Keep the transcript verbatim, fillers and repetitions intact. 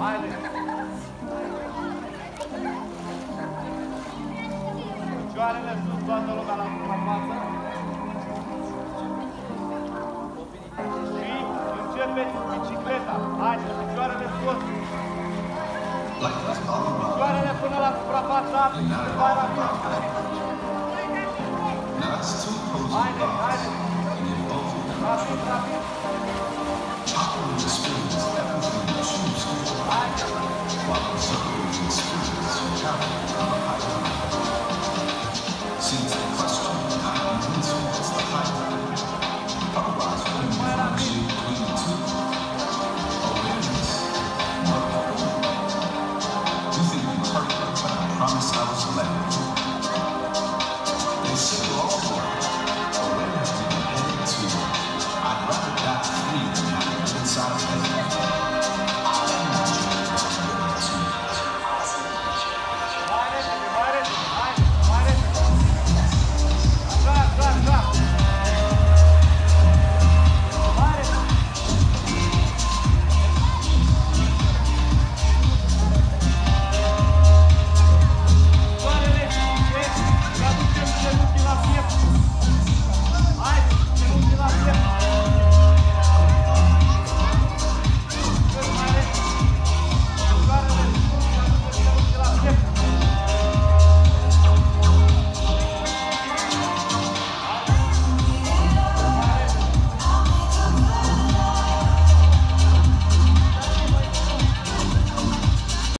Haide! Picioarele sus, toată lumea la suprafață. Și începeți bicicleta. Haide, picioarele sus. Picioarele până la suprafață, mai rapid. Haide, haide. Rapid, rapid.